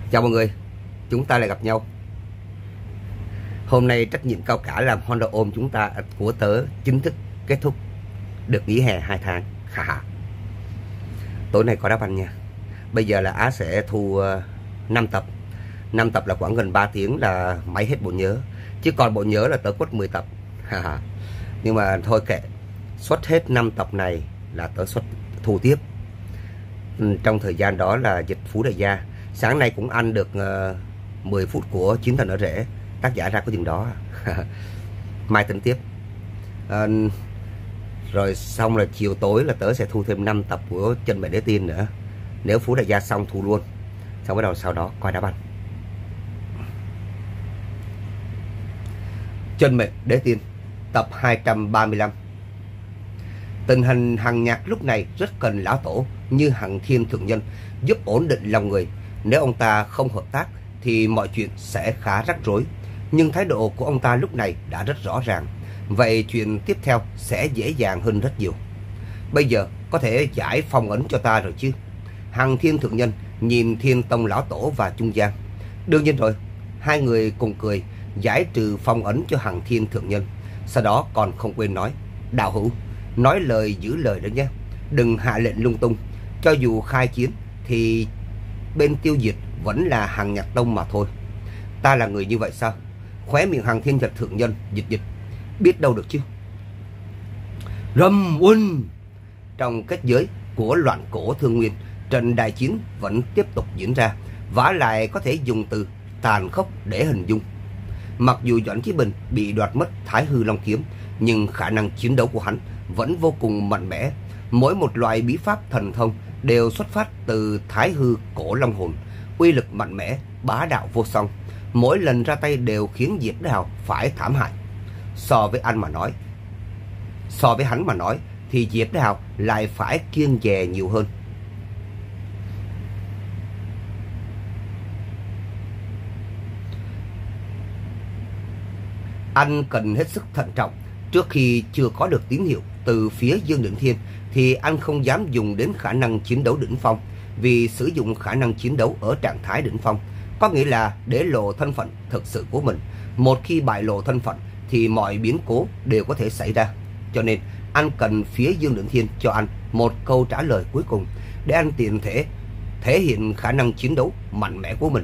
Chào mọi người, chúng ta lại gặp nhau. Hôm nay trách nhiệm cao cả làm Honda ôm của tớ chính thức kết thúc được nghỉ hè 2 tháng. Tối nay có đá banh nha. Bây giờ là Á sẽ thu 5 tập. 5 tập là khoảng gần 3 tiếng là máy hết bộ nhớ. Chứ còn bộ nhớ là tớ quất 10 tập. Nhưng mà thôi kệ, xuất hết 5 tập này là tớ thu tiếp. Trong thời gian đó là dịch Phú Đại Gia. Sáng nay cũng ăn được 10 phút của Chiến Thần Ở Rễ. Tác giả ra có chừng đó. Mai tính tiếp. Rồi xong là chiều tối là tớ sẽ thu thêm 5 tập của Chân Mệnh Đế Tiên nữa. Nếu Phú Đại Gia xong thu luôn. Xong bắt đầu sau đó coi đá banh. Chân Mệnh Đế Tiên tập 235. Tình hình Hằng Nhạc lúc này rất cần lão tổ như Hằng Thiên Thượng Nhân giúp ổn định lòng người. Nếu ông ta không hợp tác thì mọi chuyện sẽ khá rắc rối. Nhưng thái độ của ông ta lúc này đã rất rõ ràng. Vậy chuyện tiếp theo sẽ dễ dàng hơn rất nhiều. Bây giờ có thể giải phong ấn cho ta rồi chứ? Hằng Thiên Thượng Nhân nhìn Thiên Tông lão tổ và Trung Giang. Đương nhiên rồi. Hai người cùng cười giải trừ phong ấn cho Hằng Thiên Thượng Nhân. Sau đó còn không quên nói: đạo hữu, nói lời giữ lời đó nhé. Đừng hạ lệnh lung tung. Cho dù khai chiến thì bên tiêu diệt vẫn là Hằng Nhạc Tông mà thôi. Ta là người như vậy sao? Khóe miệng Hằng Thiên Thượng Nhân dịch. Biết đâu được chứ. Rầm uân. Trong kết giới của loạn cổ Thương Nguyên, trận đại chiến vẫn tiếp tục diễn ra. Vả lại có thể dùng từ tàn khốc để hình dung. Mặc dù Doãn Chí Bình bị đoạt mất Thái Hư Long Kiếm, nhưng khả năng chiến đấu của hắn vẫn vô cùng mạnh mẽ. Mỗi một loại bí pháp thần thông đều xuất phát từ Thái Hư Cổ Long Hồn, uy lực mạnh mẽ, bá đạo vô song. Mỗi lần ra tay đều khiến Diệp Đào phải thảm hại. So với hắn mà nói thì Diệp Đào lại phải kiêng dè nhiều hơn. Anh cần hết sức thận trọng. Trước khi chưa có được tín hiệu từ phía Dương Định Thiên thì anh không dám dùng đến khả năng chiến đấu đỉnh phong. Vì sử dụng khả năng chiến đấu ở trạng thái đỉnh phong có nghĩa là để lộ thân phận thực sự của mình. Một khi bại lộ thân phận thì mọi biến cố đều có thể xảy ra. Cho nên anh cần phía Dương Định Thiên cho anh một câu trả lời cuối cùng để anh tiện thể hiện khả năng chiến đấu mạnh mẽ của mình.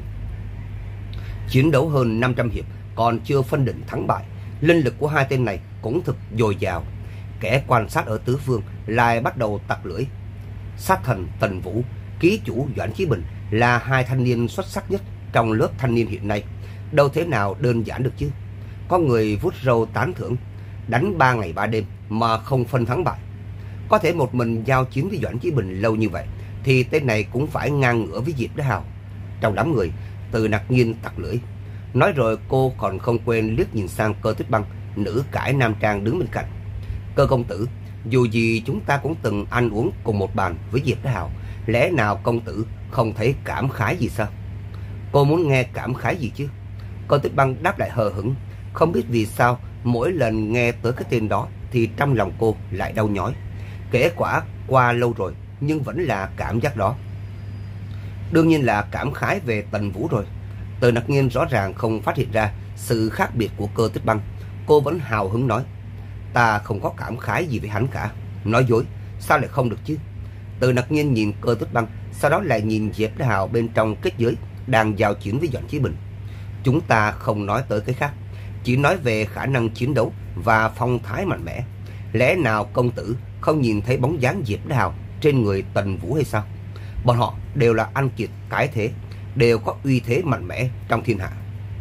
Chiến đấu hơn 500 hiệp còn chưa phân định thắng bại. Linh lực của hai tên này cũng thực dồi dào. Kẻ quan sát ở tứ phương lại bắt đầu tặc lưỡi. Sát thần Tần Vũ, ký chủ Doãn Chí Bình là hai thanh niên xuất sắc nhất trong lớp thanh niên hiện nay. Đâu thế nào đơn giản được chứ. Có người vuốt râu tán thưởng. Đánh 3 ngày 3 đêm mà không phân thắng bại. Có thể một mình giao chiến với Doãn Chí Bình lâu như vậy thì tên này cũng phải ngang ngửa với Diệp Đế Hào. Trong đám người, Từ Nặc Nhiên tặc lưỡi. Nói rồi cô còn không quên liếc nhìn sang Cơ Tích Băng, nữ cải nam trang đứng bên cạnh. Cơ công tử, dù gì chúng ta cũng từng ăn uống cùng một bàn với Diệp Đế Hào. Lẽ nào công tử không thấy cảm khái gì sao? Cô muốn nghe cảm khái gì chứ? Cơ Tích Băng đáp lại hờ hững. Không biết vì sao mỗi lần nghe tới cái tên đó thì trong lòng cô lại đau nhói. Kể quả qua lâu rồi nhưng vẫn là cảm giác đó. Đương nhiên là cảm khái về Tần Vũ rồi. Từ Nặc Nhiên rõ ràng không phát hiện ra sự khác biệt của Cơ Tích Băng. Cô vẫn hào hứng nói: ta không có cảm khái gì với hắn cả. Nói dối, sao lại không được chứ? Từ Nặc Nhiên nhìn Cơ Tích Băng, sau đó lại nhìn Diệp Đế Hào bên trong kết giới đang giao chiến với Doãn Chí Bình. Chúng ta không nói tới cái khác, chỉ nói về khả năng chiến đấu và phong thái mạnh mẽ. Lẽ nào công tử không nhìn thấy bóng dáng Diệp Đế Hào trên người Tần Vũ hay sao? Bọn họ đều là anh kiệt cái thế, đều có uy thế mạnh mẽ trong thiên hạ.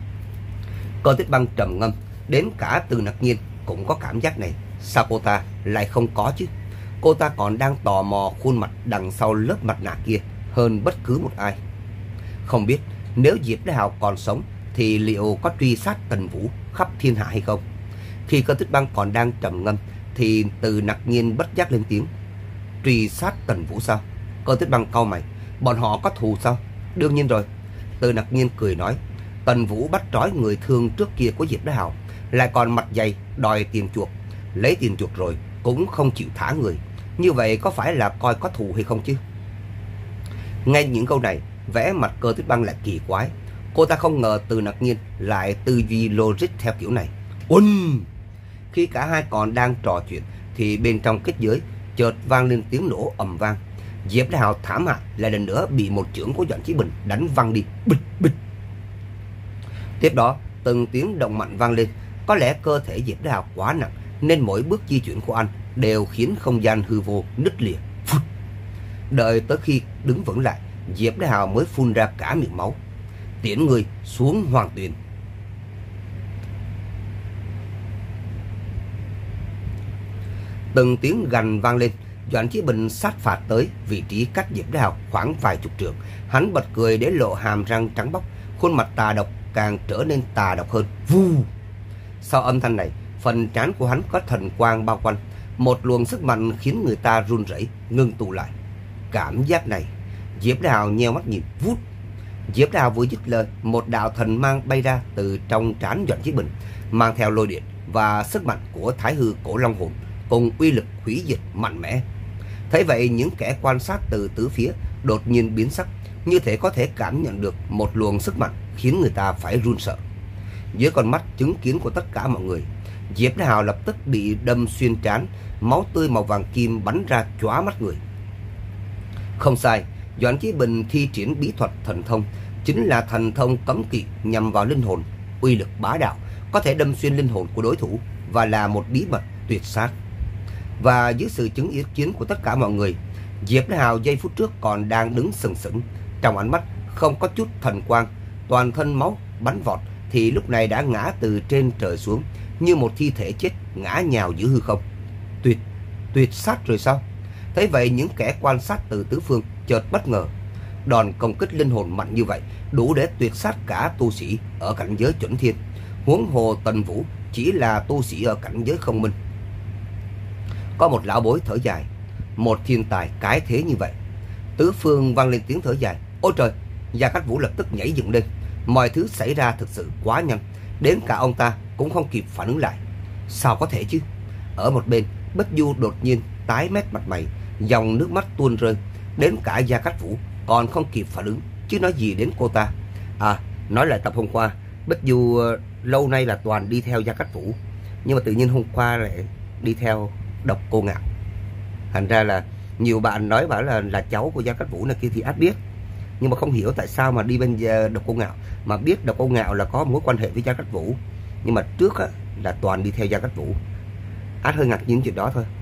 Cơ Tích Băng trầm ngâm. Đến cả Từ Nặc Nhiên cũng có cảm giác này. Sao cô ta lại không có chứ? Cô ta còn đang tò mò khuôn mặt đằng sau lớp mặt nạ kia hơn bất cứ một ai. Không biết nếu Diệp Đế Hào còn sống thì liệu có truy sát Tần Vũ khắp thiên hạ hay không? Khi Cơ Tích Băng còn đang trầm ngâm thì Từ Nặc Nhiên bất giác lên tiếng. Truy sát Tần Vũ sao? Cơ Tích Băng cau mày. Bọn họ có thù sao? Đương nhiên rồi. Từ Nặc Nhiên cười nói. Tần Vũ bắt trói người thương trước kia của Diệp Đế Hào, lại còn mặt dày đòi tiền chuộc. Lấy tiền chuộc rồi cũng không chịu thả người. Như vậy có phải là coi có thù hay không chứ? Nghe những câu này, Vẻ mặt Cơ Tích Băng lại kỳ quái. Cô ta không ngờ Từ Nặc Nhiên lại tư duy logic theo kiểu này. Ùn! Khi cả hai còn đang trò chuyện thì bên trong kết giới chợt vang lên tiếng nổ ầm vang. Diệp Đại Hào thảm hại lại lần nữa bị một chưởng của Doãn Chí Bình đánh văng đi. Bịch bịch. Tiếp đó từng tiếng động mạnh vang lên. Có lẽ cơ thể Diệp Đại Hào quá nặng nên mỗi bước di chuyển của anh đều khiến không gian hư vô nứt lìa. Phút. Đợi tới khi đứng vững lại, Diệp Đại Hào mới phun ra cả miệng máu. Tiễn người xuống Hoàng Tuyền. Từng tiếng gằn vang lên. Doãn Chí Bình sát phạt tới vị trí cách Diệp Đại Hào khoảng vài chục trượng. Hắn bật cười để lộ hàm răng trắng bóc, khuôn mặt tà độc càng trở nên tà độc hơn. Vù! Sau âm thanh này, phần trán của hắn có thần quang bao quanh, một luồng sức mạnh khiến người ta run rẩy, ngưng tụ lại. Cảm giác này, Diệp Đại Hào nheo mắt nhìn. Vút! Diệp Đại Hào vừa dứt lời, một đạo thần mang bay ra từ trong trán Doãn Chí Bình, mang theo lôi điện và sức mạnh của Thái Hư Cổ Long Hồn cùng uy lực hủy diệt mạnh mẽ. Thấy vậy, những kẻ quan sát từ tứ phía đột nhiên biến sắc, như thể có thể cảm nhận được một luồng sức mạnh khiến người ta phải run sợ. Dưới con mắt chứng kiến của tất cả mọi người, Diệp Đại Hào lập tức bị đâm xuyên trán, máu tươi màu vàng kim bắn ra chóa mắt người. Không sai, Doãn Chí Bình thi triển bí thuật thần thông, chính là thần thông cấm kỵ nhằm vào linh hồn, uy lực bá đạo, có thể đâm xuyên linh hồn của đối thủ và là một bí mật tuyệt sát. Và dưới sự chứng kiến của tất cả mọi người, Diệp Đại Hào giây phút trước còn đang đứng sừng sững, trong ánh mắt không có chút thần quang, toàn thân máu bắn vọt, thì lúc này đã ngã từ trên trời xuống như một thi thể chết ngã nhào giữa hư không. Tuyệt sát rồi sao? Thấy vậy, những kẻ quan sát từ tứ phương chợt bất ngờ. Đòn công kích linh hồn mạnh như vậy đủ để tuyệt sát cả tu sĩ ở cảnh giới chuẩn thiên, huống hồ Tần Vũ chỉ là tu sĩ ở cảnh giới không minh. Có một lão bối thở dài. Một thiên tài cái thế như vậy. Tứ phương vang lên tiếng thở dài. Ôi trời! Gia Cát Vũ lập tức nhảy dựng lên. Mọi thứ xảy ra thực sự quá nhanh, đến cả ông ta cũng không kịp phản ứng lại. Sao có thể chứ? Ở một bên, Bích Du đột nhiên tái mét mặt mày, dòng nước mắt tuôn rơi. Đến cả Gia Cát Vũ còn không kịp phản ứng, chứ nói gì đến cô ta. Nói lại tập hôm qua, Bích Du lâu nay là toàn đi theo Gia Cát Vũ, nhưng mà tự nhiên hôm qua lại đi theo Độc Cô Ngạo. Thành ra là nhiều bạn nói bảo là cháu của Gia Cát Vũ này kia thì át biết, nhưng mà không hiểu tại sao mà đi bên Độc Cô Ngạo, mà biết Độc Cô Ngạo là có mối quan hệ với Gia Cát Vũ, nhưng mà trước á, là toàn đi theo Gia Cát Vũ. Át hơi ngạc nhiên chuyện đó thôi.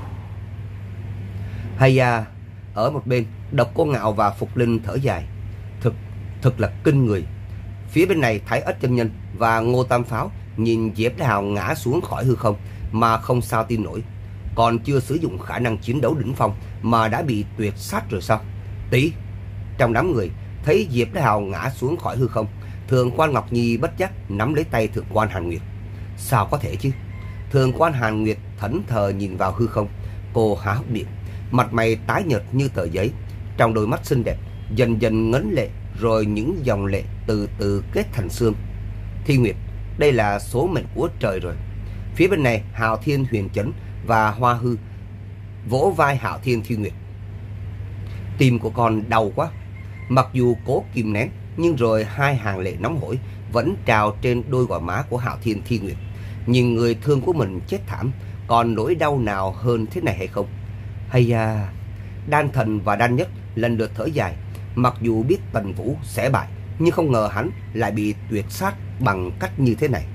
Hay da, ở một bên, Độc Cô Ngạo và Phục Linh thở dài. Thực là kinh người. Phía bên này, Thái Ất chân nhân và Ngô Tam Pháo nhìn Diệp Đại Hào ngã xuống khỏi hư không mà không sao tin nổi. Còn chưa sử dụng khả năng chiến đấu đỉnh phong mà đã bị tuyệt sát rồi sao? Tí! Trong đám người thấy Diệp Đại Hào ngã xuống khỏi hư không, Thượng quan Ngọc Nhi bất giác nắm lấy tay Thượng quan Hàn Nguyệt. Sao có thể chứ? Thượng quan Hàn Nguyệt thẫn thờ nhìn vào hư không. Cô há hốc miệng, mặt mày tái nhợt như tờ giấy, trong đôi mắt xinh đẹp dần dần ngấn lệ, rồi những dòng lệ từ từ kết thành xương. Thi Nguyệt, đây là số mệnh của trời rồi. Phía bên này, Hạo Thiên Huyền Chấn và Hoa Hư vỗ vai Hạo Thiên Thi Nguyệt. Tim của con đau quá. Mặc dù cố kìm nén, nhưng rồi hai hàng lệ nóng hổi vẫn trào trên đôi gò má của Hạo Thiên Thi Nguyệt. Nhìn người thương của mình chết thảm, còn nỗi đau nào hơn thế này hay không? Hay da, Đan Thần và Đan Nhất lần lượt thở dài. Mặc dù biết Tần Vũ sẽ bại, nhưng không ngờ hắn lại bị tuyệt sát bằng cách như thế này.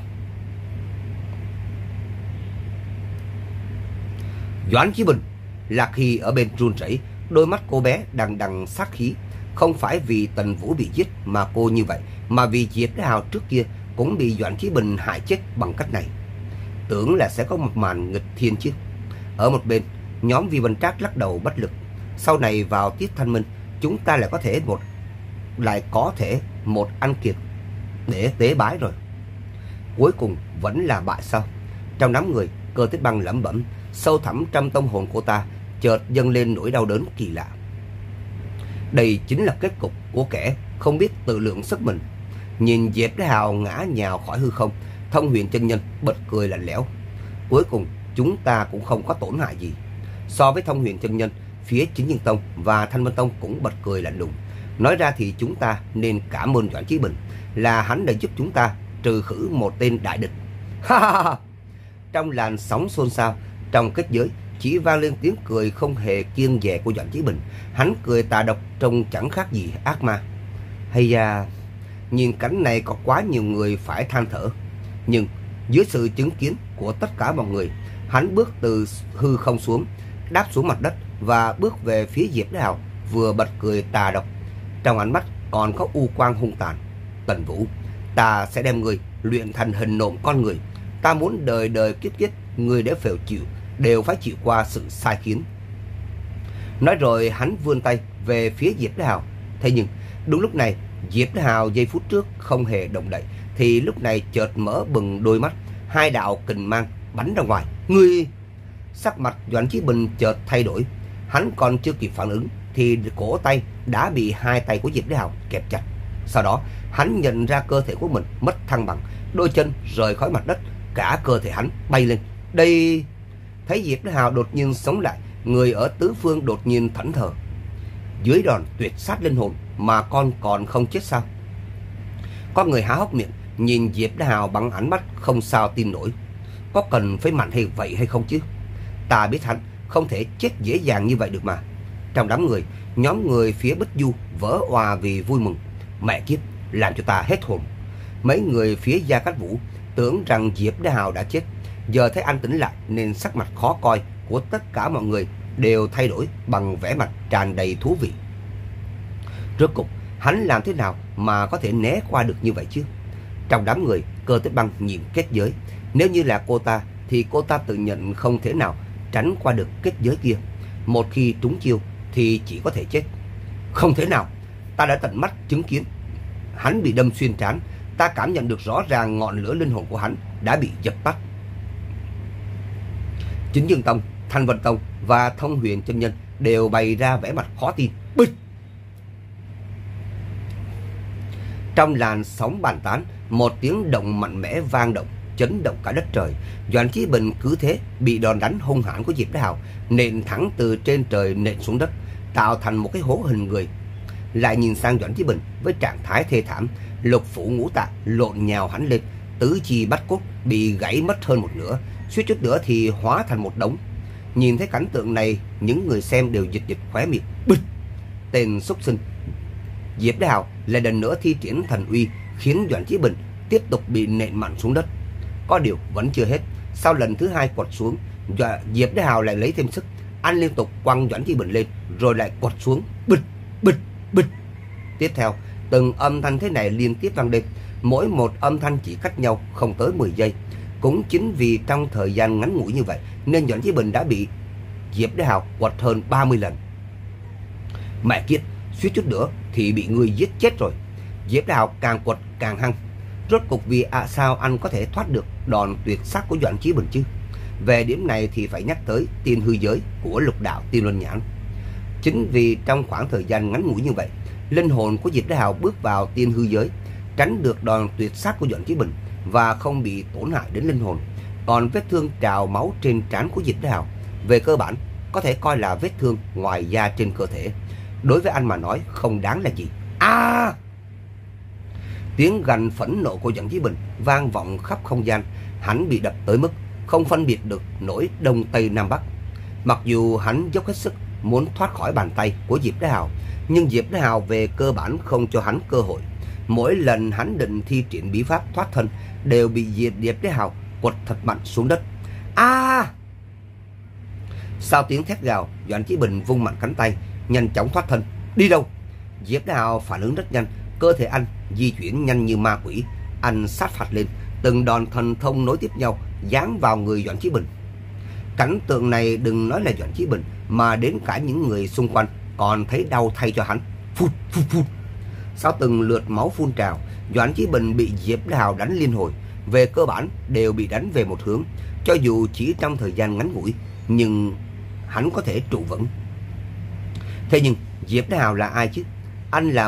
Doãn Chí Bình, Lạc Hy ở bên run rẩy, đôi mắt cô bé đằng đằng sát khí. Không phải vì Tần Vũ bị giết mà cô như vậy, mà vì Diệp Đại Hào trước kia cũng bị Doãn Chí Bình hại chết bằng cách này. Tưởng là sẽ có một màn nghịch thiên chứ. Ở một bên, nhóm Vi Văn Trác lắc đầu bất lực. Sau này vào tiết thanh minh, chúng ta lại có thể một anh kiệt để tế bái rồi. Cuối cùng vẫn là bại sao? Trong đám người, Cơ Tích Băng lẩm bẩm. Sâu thẳm trong tâm hồn của ta chợt dâng lên nỗi đau đớn kỳ lạ. Đây chính là kết cục của kẻ không biết tự lượng sức mình. Nhìn Diệp Đại Hào ngã nhào khỏi hư không, Thông Huyền chân nhân bật cười lạnh lẽo. Cuối cùng chúng ta cũng không có tổn hại gì. So với Thông Huyền chân nhân, phía Chính Nhân Tông và Thanh Vân Tông cũng bật cười lạnh lùng. Nói ra thì chúng ta nên cảm ơn Doãn Chí Bình, là hắn đã giúp chúng ta trừ khử một tên đại địch. Ha ha ha! Trong làn sóng xôn xao, trong kết giới chỉ vang lên tiếng cười không hề kiêng dè của Doãn Chí Bình. Hắn cười tà độc trông chẳng khác gì ác ma. Hay da, nhìn cảnh này có quá nhiều người phải than thở. Nhưng dưới sự chứng kiến của tất cả mọi người, hắn bước từ hư không xuống, đáp xuống mặt đất và bước về phía Diệp Đế Hào, vừa bật cười tà độc. Trong ánh mắt còn có u quang hung tàn. Tần Vũ, ta sẽ đem người luyện thành hình nộm con người. Ta muốn đời đời kiếp kiếp người để đều phải chịu qua sự sai khiến. Nói rồi hắn vươn tay về phía Diệp Đế Hào. Thế nhưng đúng lúc này, Diệp Đế Hào giây phút trước không hề động đậy, thì lúc này chợt mở bừng đôi mắt, hai đạo kình mang bắn ra ngoài. Ngươi! Sắc mặt Doãn Chí Bình chợt thay đổi. Hắn còn chưa kịp phản ứng thì cổ tay đã bị hai tay của Diệp Đế Hào kẹp chặt. Sau đó hắn nhận ra cơ thể của mình mất thăng bằng, đôi chân rời khỏi mặt đất, cả cơ thể hắn bay lên. Đây! Thấy Diệp Đế Hào đột nhiên sống lại, người ở tứ phương đột nhiên thẫn thờ. Dưới đòn tuyệt sát linh hồn mà con còn không chết sao? Có người há hốc miệng nhìn Diệp Đế Hào bằng ánh mắt không sao tin nổi. Có cần phải mạnh hay vậy hay không chứ? Ta biết hắn không thể chết dễ dàng như vậy được mà. Trong đám người, nhóm người phía Bích Du vỡ òa vì vui mừng. Mẹ kiếp, làm cho ta hết hồn. Mấy người phía Gia Cát Vũ tưởng rằng Diệp Đế Hào đã chết, giờ thấy anh tỉnh lại nên sắc mặt khó coi của tất cả mọi người đều thay đổi bằng vẻ mặt tràn đầy thú vị. Rốt cục hắn làm thế nào mà có thể né qua được như vậy chứ? Trong đám người, Cơ Tích Băng nhìn kết giới. Nếu như là cô ta thì cô ta tự nhận không thể nào tránh qua được kết giới kia. Một khi trúng chiêu thì chỉ có thể chết. Không thể nào! Ta đã tận mắt chứng kiến hắn bị đâm xuyên trán. Ta cảm nhận được rõ ràng ngọn lửa linh hồn của hắn đã bị dập tắt. Chính Dương Tông, Thanh Vân Tông và Thông Huyền chân nhân đều bày ra vẻ mặt khó tin. Bịch! Trong làn sóng bàn tán, một tiếng động mạnh mẽ vang động, chấn động cả đất trời. Doãn Chí Bình cứ thế bị đòn đánh hung hãn của Diệp Đế Hào nện thẳng từ trên trời nện xuống đất, tạo thành một cái hố hình người. Lại nhìn sang Doãn Chí Bình với trạng thái thê thảm, lục phủ ngũ tạng lộn nhào hắn lên, tứ chi bách cốt bị gãy mất hơn một nửa, suýt chút nữa thì hóa thành một đống. Nhìn thấy cảnh tượng này, những người xem đều giật giật khóe miệng. Bịch! Tên súc sinh Diệp Đế Hào lại lần nữa thi triển thần uy, khiến Doãn Chí Bình tiếp tục bị nện mạnh xuống đất. Có điều vẫn chưa hết. Sau lần thứ hai quật xuống, Diệp Đế Hào lại lấy thêm sức, anh liên tục quăng Doãn Chí Bình lên, rồi lại quật xuống. Bịch! Bịch! Bịch! Tiếp theo, từng âm thanh thế này liên tiếp vang lên, mỗi một âm thanh chỉ cách nhau không tới 10 giây. Cũng chính vì trong thời gian ngắn ngủi như vậy nên Doãn Chí Bình đã bị Diệp Đế Hào quật hơn 30 lần. Mẹ kiếp, suýt chút nữa thì bị người giết chết rồi. Diệp Đế Hào càng quật càng hăng. Rốt cục vì sao anh có thể thoát được đòn tuyệt sát của Doãn Chí Bình chứ? Về điểm này thì phải nhắc tới tiên hư giới của lục đạo Tiên Luân Nhãn. Chính vì trong khoảng thời gian ngắn ngủi như vậy, linh hồn của Diệp Đế Hào bước vào tiên hư giới, tránh được đòn tuyệt sát của Doãn Chí Bình và không bị tổn hại đến linh hồn. Còn vết thương trào máu trên trán của Diệp Đế Hào về cơ bản có thể coi là vết thương ngoài da trên cơ thể. Đối với anh mà nói không đáng là gì. Tiếng gằn phẫn nộ của Doãn Chí Bình vang vọng khắp không gian. Hắn bị đập tới mức không phân biệt được nổi đông tây nam bắc. Mặc dù hắn dốc hết sức muốn thoát khỏi bàn tay của Diệp Đế Hào, nhưng Diệp Đế Hào về cơ bản không cho hắn cơ hội. Mỗi lần hắn định thi triển bí pháp thoát thân đều bị Diệp Đế Hào quật thật mạnh xuống đất. Sau tiếng thét gào, Doãn Chí Bình vung mạnh cánh tay, nhanh chóng thoát thân. Đi đâu? Diệp Đế Hào phản ứng rất nhanh, cơ thể anh di chuyển nhanh như ma quỷ. Anh sát phạt lên, từng đòn thần thông nối tiếp nhau giáng vào người Doãn Chí Bình. Cảnh tượng này đừng nói là Doãn Chí Bình mà đến cả những người xung quanh còn thấy đau thay cho hắn. Phút phút phút. Sau từng lượt máu phun trào, Doãn Chí Bình bị Diệp Đế Hào đánh liên hồi. Về cơ bản đều bị đánh về một hướng. Cho dù chỉ trong thời gian ngắn ngủi, nhưng hắn có thể trụ vững. Thế nhưng Diệp Đế Hào là ai chứ? Anh là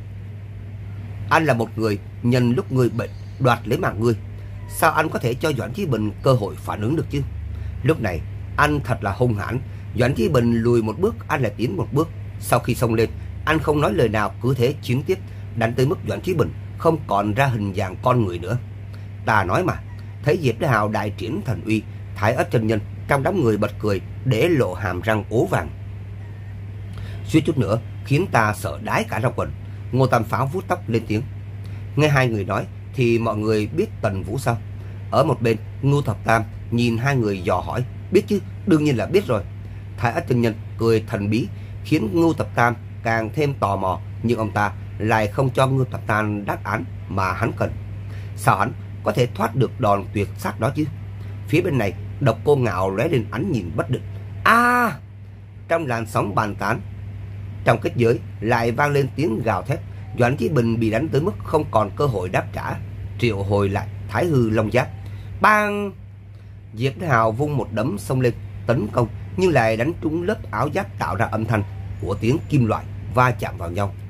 một người nhân lúc người bệnh đoạt lấy mạng ngươi. Sao anh có thể cho Doãn Chí Bình cơ hội phản ứng được chứ? Lúc này anh thật là hung hãn. Doãn Chí Bình lùi một bước, anh lại tiến một bước. Sau khi xông lên, Anh không nói lời nào, cứ thế chiến tiếp, đánh tới mức Doãn Chí Bình không còn ra hình dạng con người nữa. Ta nói mà, thấy Diệp Đại Hào đại triển thần uy, Thái Ất chân nhân trong đám người bật cười để lộ hàm răng ố vàng. Suýt chút nữa khiến ta sợ đái cả ra quần. Ngô Tam Pháo vuốt tóc lên tiếng. Nghe hai người nói thì mọi người biết Tần Vũ sao? Ở một bên, Ngưu Thập Tam nhìn hai người dò hỏi. Biết chứ, đương nhiên là biết rồi. Thái Ất chân nhân cười thần bí khiến Ngưu Thập Tam càng thêm tò mò, nhưng ông ta lại không cho Ngưu Thập Tam đáp án mà hắn cần. Sao hắn có thể thoát được đòn tuyệt sát đó chứ? Phía bên này, Độc Cô Ngạo lóe lên ánh nhìn bất định. Trong làn sóng bàn tán, trong kết giới lại vang lên tiếng gào thét. Doãn Chí Bình bị đánh tới mức không còn cơ hội đáp trả, triệu hồi lại Thái Hư Long Giáp. Bang! Diệp Đại Hào vung một đấm xông lên tấn công, nhưng lại đánh trúng lớp áo giáp tạo ra âm thanh của tiếng kim loại va chạm vào nhau.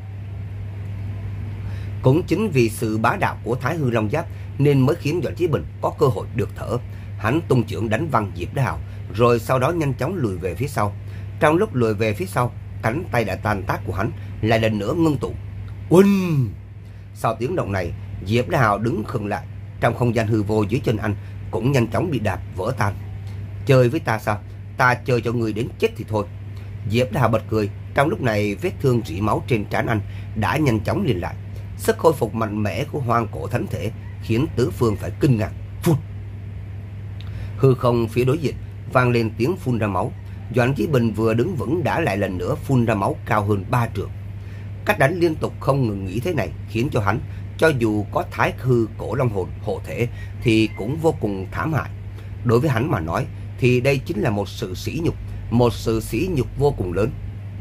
Cũng chính vì sự bá đạo của Thái Hư Long Giáp nên mới khiến Doãn Chí Bình có cơ hội được thở. Hắn tung chưởng đánh văng Diệp Đại Hào, rồi sau đó nhanh chóng lùi về phía sau. Trong lúc lùi về phía sau, cánh tay đã tan tác của hắn lại lần nữa ngưng tụ. Uỳnh! Sau tiếng động này, Diệp Đại Hào đứng khựng lại. Trong không gian hư vô dưới chân anh cũng nhanh chóng bị đạp vỡ tan. Chơi với ta sao? Ta chơi cho người đến chết thì thôi. Diệp Đại Hào bật cười. Trong lúc này, vết thương rỉ máu trên trán anh đã nhanh chóng liền lại. Sức khôi phục mạnh mẽ của hoang cổ thánh thể khiến tứ phương phải kinh ngạc. Phụt! Hư không phía đối diện vang lên tiếng phun ra máu. Doãn Chí Bình vừa đứng vững đã lại lần nữa phun ra máu cao hơn 3 trượng. Cách đánh liên tục không ngừng nghỉ thế này khiến cho hắn, cho dù có Thái Hư Cổ Long hồn hộ thể thì cũng vô cùng thảm hại. Đối với hắn mà nói thì đây chính là một sự sỉ nhục vô cùng lớn.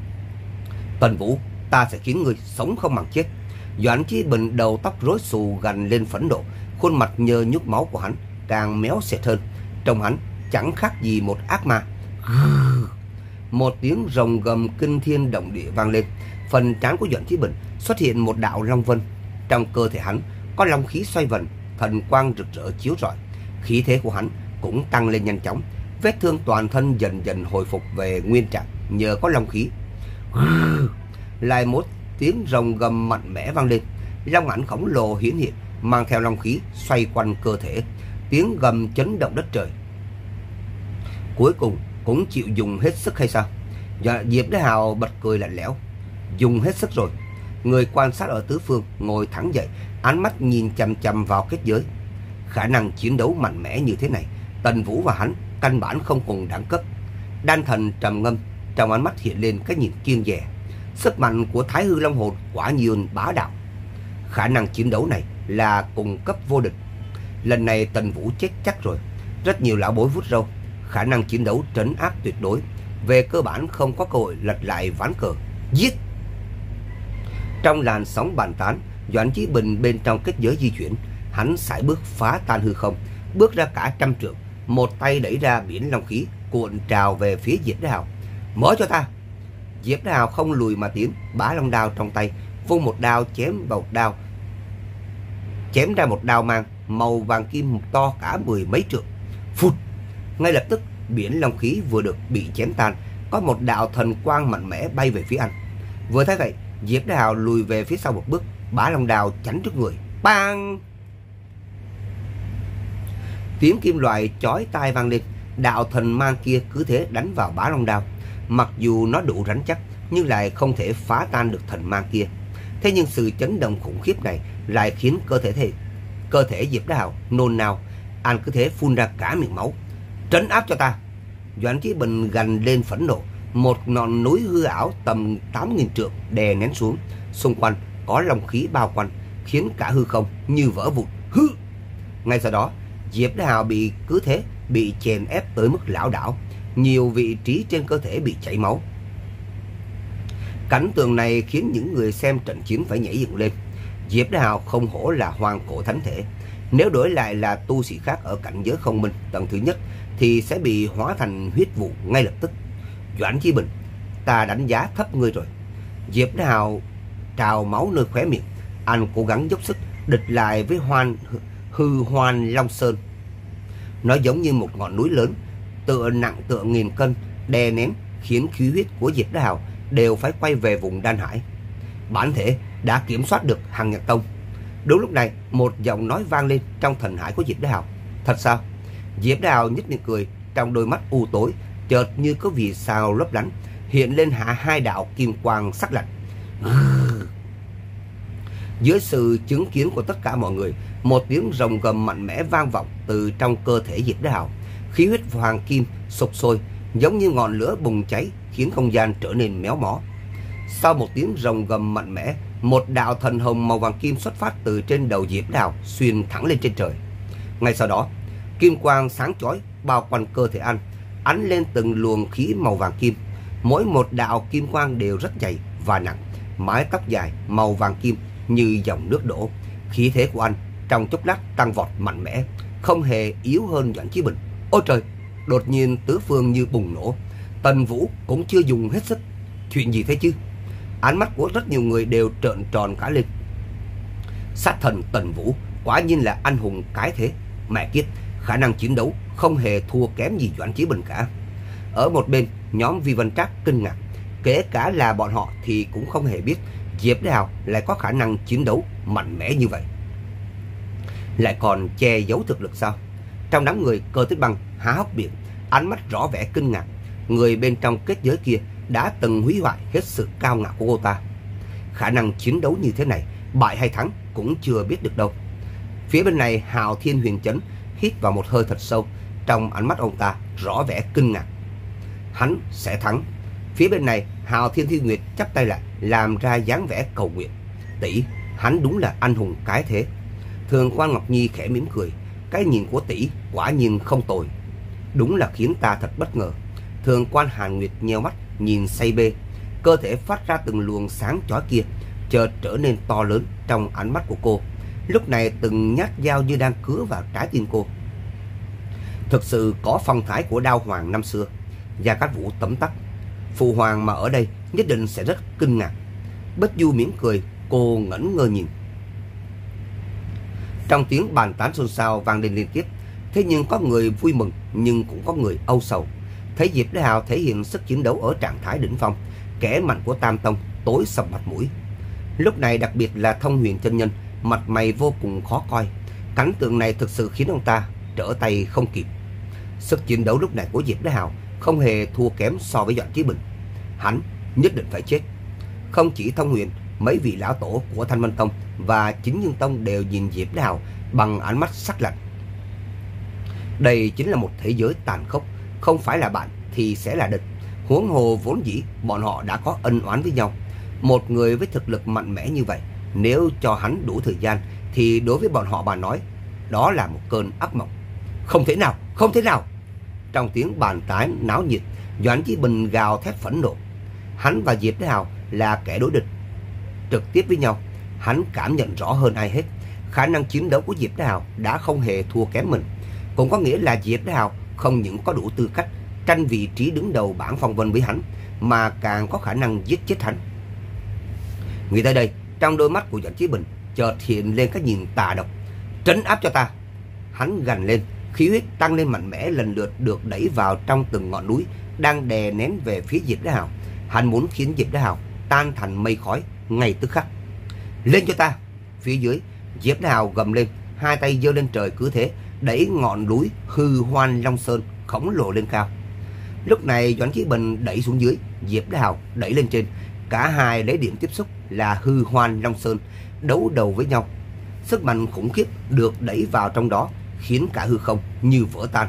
Tần Vũ, ta sẽ khiến ngươi sống không bằng chết. Doãn Chí Bình đầu tóc rối xù gằn lên phẫn nộ, khuôn mặt nhơ nhúc máu của hắn càng méo xẹt hơn. Trông hắn chẳng khác gì một ác ma. Một tiếng rồng gầm kinh thiên động địa vang lên. Phần trán của Doãn Chí Bình xuất hiện một đạo long vân. Trong cơ thể hắn có long khí xoay vần, thần quang rực rỡ chiếu rọi. Khí thế của hắn cũng tăng lên nhanh chóng. Vết thương toàn thân dần dần hồi phục về nguyên trạng nhờ có long khí. Lại một tiếng rồng gầm mạnh mẽ vang lên. Long ảnh khổng lồ hiển hiện mang theo long khí xoay quanh cơ thể. Tiếng gầm chấn động đất trời. Cuối cùng cũng chịu dùng hết sức hay sao? Diệp Đại Hào bật cười lạnh lẽo. Dùng hết sức rồi. Người quan sát ở tứ phương ngồi thẳng dậy, ánh mắt nhìn chằm chằm vào kết giới. Khả năng chiến đấu mạnh mẽ như thế này, Tần Vũ và hắn căn bản không cùng đẳng cấp. Đan Thần trầm ngâm, trong ánh mắt hiện lên cái nhìn kiêng dè. Sức mạnh của Thái Hư Long hồn quả nhiên bá đạo. Khả năng chiến đấu này là cùng cấp vô địch. Lần này Tần Vũ chết chắc rồi. Rất nhiều lão bối vuốt râu. Khả năng chiến đấu trấn áp tuyệt đối. Về cơ bản không có cơ hội lật lại ván cờ. Giết! Trong làn sóng bàn tán, Doãn Chí Bình bên trong kết giới di chuyển. Hắn sải bước phá tan hư không, bước ra cả 100 trượng, một tay đẩy ra biển long khí cuộn trào về phía Diệp Đại Hào. Mở cho ta! Diệp Đại Hào không lùi mà tiến, bá long đao trong tay, vung một đao chém ra một đao mang màu vàng kim to cả 10 mấy trượng. Phụt! Ngay lập tức biển long khí vừa được bị chém tan, có một đạo thần quang mạnh mẽ bay về phía anh. Vừa thấy vậy, Diệp Đại Hào lùi về phía sau một bước, bá long đao chắn trước người. Bang! Tiếng kim loại chói tai vang lên. Đạo thần mang kia cứ thế đánh vào bá long đao. Mặc dù nó đủ rắn chắc nhưng lại không thể phá tan được thần mang kia. Thế nhưng sự chấn động khủng khiếp này lại khiến cơ thể Diệp Đại Hào nôn nao. Anh cứ thế phun ra cả miệng máu. Trấn áp cho ta! Doãn Chí Bình gằn lên phẫn nộ. Một ngọn núi hư ảo tầm 8.000 trượng đè nén xuống. Xung quanh có long khí bao quanh, khiến cả hư không như vỡ vụn. Hư! Ngay sau đó, Diệp Đại Hào cứ thế bị chèn ép tới mức lảo đảo. Nhiều vị trí trên cơ thể bị chảy máu. Cảnh tượng này khiến những người xem trận chiến phải nhảy dựng lên. Diệp Đại Hào không hổ là hoàng cổ thánh thể. Nếu đổi lại là tu sĩ khác ở cảnh giới không minh tầng thứ nhất thì sẽ bị hóa thành huyết vụ ngay lập tức. Doãn Chí Bình, ta đánh giá thấp ngươi rồi. Diệp Đại Hào trào máu nơi khóe miệng. Anh cố gắng dốc sức địch lại với hư hoan Long Sơn. Nó giống như một ngọn núi lớn, tựa nặng tựa nghìn cân, đè nén, khiến khí huyết của Diệp Đại Hào đều phải quay về vùng Đan Hải. Bản thể đã kiểm soát được Hằng Nhạc Tông. Đúng lúc này, một giọng nói vang lên trong thần hải của Diệp Đế Hào. Thật sao? Diệp Đế Hào nhếch miệng cười, trong đôi mắt u tối chợt như có vì sao lấp lánh hiện lên hai đạo kim quang sắc lạnh. Dưới sự chứng kiến của tất cả mọi người, một tiếng rồng gầm mạnh mẽ vang vọng từ trong cơ thể Diệp Đế Hào. Khí huyết hoàng kim sục sôi, giống như ngọn lửa bùng cháy, khiến không gian trở nên méo mó. Sau một tiếng rồng gầm mạnh mẽ, một đạo thần hồng màu vàng kim xuất phát từ trên đầu Diệp Đế Hào, xuyên thẳng lên trên trời. Ngay sau đó, kim quang sáng chói bao quanh cơ thể anh, ánh lên từng luồng khí màu vàng kim. Mỗi một đạo kim quang đều rất dày và nặng, mái tóc dài màu vàng kim như dòng nước đổ. Khí thế của anh trong chốc lát tăng vọt mạnh mẽ, không hề yếu hơn Doãn Chí Bình. Ôi trời! Đột nhiên tứ phương như bùng nổ. Tần Vũ cũng chưa dùng hết sức. Chuyện gì thế chứ? Ánh mắt của rất nhiều người đều trợn tròn cả lên. Sát thần Tần Vũ quả nhiên là anh hùng cái thế. Mẹ kiếp, khả năng chiến đấu không hề thua kém gì Doãn Chí Bình cả. Ở một bên, nhóm Vi Văn Trác kinh ngạc. Kể cả là bọn họ thì cũng không hề biết Diệp Đế Hào lại có khả năng chiến đấu mạnh mẽ như vậy. Lại còn che giấu thực lực sao? Trong đám người, Cơ Tích Băng há hốc miệng, ánh mắt rõ vẻ kinh ngạc. Người bên trong kết giới kia đã từng hủy hoại hết sự cao ngạo của cô ta. Khả năng chiến đấu như thế này, bại hay thắng cũng chưa biết được đâu. Phía bên này, Hạo Thiên Huyền Chấn hít vào một hơi thật sâu, trong ánh mắt ông ta rõ vẻ kinh ngạc. Hắn sẽ thắng. Phía bên này, Hạo Thiên Thiên Nguyệt chắp tay lại, làm ra dáng vẻ cầu nguyện. Tỷ, hắn đúng là anh hùng cái thế. Thường Quan Ngọc Nhi khẽ mỉm cười. Cái nhìn của tỷ quả nhiên không tồi, đúng là khiến ta thật bất ngờ. Thường Quan Hàn Nguyệt nheo mắt nhìn say mê. Cơ thể phát ra từng luồng sáng chói kia chợt trở nên to lớn trong ánh mắt của cô. Lúc này từng nhát dao như đang cứa vào trái tim cô. Thực sự có phong thái của Đao Hoàng năm xưa. Gia Cát Vũ tấm tắc. Phụ hoàng mà ở đây nhất định sẽ rất kinh ngạc. Bích Du mỉm cười, cô ngẩn ngơ nhìn. Trong tiếng bàn tán xôn xao vang lên liên tiếp. Thế nhưng có người vui mừng, nhưng cũng có người âu sầu. Thấy Diệp Đế Hào thể hiện sức chiến đấu ở trạng thái đỉnh phong, kẻ mạnh của Tam Tông tối sầm mặt mũi. Lúc này đặc biệt là Thông Huyền chân nhân, mặt mày vô cùng khó coi. Cảnh tượng này thực sự khiến ông ta trở tay không kịp. Sức chiến đấu lúc này của Diệp Đế Hào không hề thua kém so với Doãn Chí Bình. Hắn nhất định phải chết. Không chỉ Thông Huyền, mấy vị lão tổ của Thanh Minh Tông và Chính Nhân Tông đều nhìn Diệp Đế Hào bằng ánh mắt sắc lạnh. Đây chính là một thế giới tàn khốc, không phải là bạn thì sẽ là địch. Huống hồ vốn dĩ bọn họ đã có ân oán với nhau. Một người với thực lực mạnh mẽ như vậy, nếu cho hắn đủ thời gian thì đối với bọn họ mà nói, đó là một cơn ác mộng. Không thể nào, không thể nào! Trong tiếng bàn tán náo nhiệt, Doãn Chí Bình gào thét phẫn nộ. Hắn và Diệp Đế Hào là kẻ đối địch trực tiếp với nhau. Hắn cảm nhận rõ hơn ai hết, khả năng chiến đấu của Diệp Đế Hào đã không hề thua kém mình. Cũng có nghĩa là Diệp Đế Hào không những có đủ tư cách tranh vị trí đứng đầu bảng phong vân với hắn, mà càng có khả năng giết chết hắn. Nghĩ tới đây, trong đôi mắt của Doãn Chí Bình chợt hiện lên cái nhìn tà độc. Trấn áp cho ta! Hắn gằn lên, khí huyết tăng lên mạnh mẽ, lần lượt được đẩy vào trong từng ngọn núi đang đè nén về phía Diệp Đế Hào. Hắn muốn khiến Diệp Đế Hào tan thành mây khói ngay tức khắc. Lên cho ta! Phía dưới, Diệp Đế Hào gầm lên, hai tay giơ lên trời, cứ thế đẩy ngọn núi Hư Hoan Long Sơn khổng lồ lên cao. Lúc này Doãn Chí Bình đẩy xuống dưới, Diệp Đế Hào đẩy lên trên. Cả hai lấy điểm tiếp xúc là Hư Hoan Long Sơn đấu đầu với nhau. Sức mạnh khủng khiếp được đẩy vào trong đó, khiến cả hư không như vỡ tan.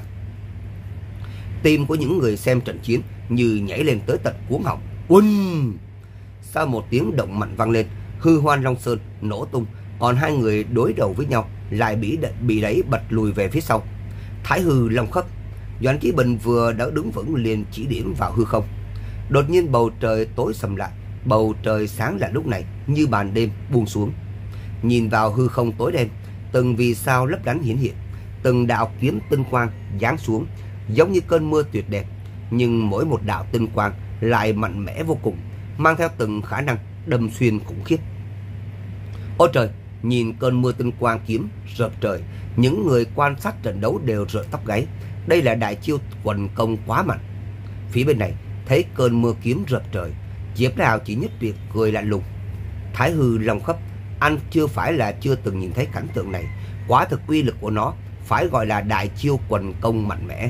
Tim của những người xem trận chiến như nhảy lên tới tận cuống họng. Uân! Sau một tiếng động mạnh vang lên, Hư Hoan Long Sơn nổ tung, còn hai người đối đầu với nhau lại bị đẩy bật lùi về phía sau. Thái Hư Long Khất. Doãn Chí Bình vừa đã đứng vững liền chỉ điểm vào hư không. Đột nhiên bầu trời tối sầm lại, bầu trời sáng lại lúc này như màn đêm buông xuống. Nhìn vào hư không tối đen, từng vì sao lấp lánh hiển hiện, từng đạo kiếm tinh quang giáng xuống, giống như cơn mưa tuyệt đẹp. Nhưng mỗi một đạo tinh quang lại mạnh mẽ vô cùng, mang theo từng khả năng đâm xuyên khủng khiếp. Ôi trời! Nhìn cơn mưa tinh quang kiếm rợp trời, những người quan sát trận đấu đều rợn tóc gáy. Đây là đại chiêu quần công quá mạnh. Phía bên này thấy cơn mưa kiếm rợp trời, Diệp Thái Hào chỉ nhất việc cười lạnh lùng. Thái hư long khấp, anh chưa phải là chưa từng nhìn thấy cảnh tượng này. Quả thực uy lực của nó phải gọi là đại chiêu quần công mạnh mẽ.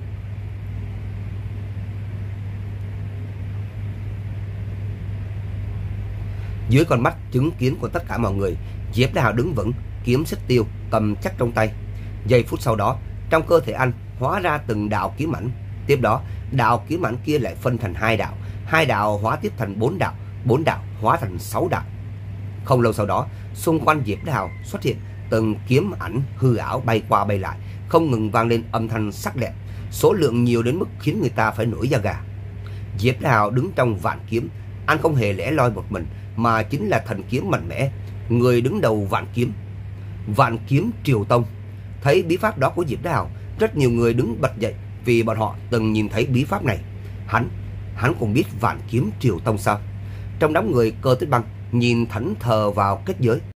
Dưới con mắt chứng kiến của tất cả mọi người, Diệp Thái Hào đứng vững, kiếm xích tiêu cầm chắc trong tay. Giây phút sau đó, trong cơ thể anh hóa ra từng đạo kiếm ảnh. Tiếp đó, đạo kiếm ảnh kia lại phân thành hai đạo hóa tiếp thành bốn đạo hóa thành 6 đạo. Không lâu sau đó, xung quanh Diệp Thái Hào xuất hiện từng kiếm ảnh hư ảo bay qua bay lại, không ngừng vang lên âm thanh sắc lẹm, số lượng nhiều đến mức khiến người ta phải nổi da gà. Diệp Thái Hào đứng trong vạn kiếm, anh không hề lẻ loi một mình, mà chính là thần kiếm mạnh mẽ, người đứng đầu Vạn Kiếm Triều Tông. Thấy bí pháp đó của Diệp Thái Hào, rất nhiều người đứng bật dậy vì bọn họ từng nhìn thấy bí pháp này. Hắn cũng biết Vạn Kiếm Triều Tông sao? Trong đám người Cơ Tích Băng nhìn thẫn thờ vào kết giới.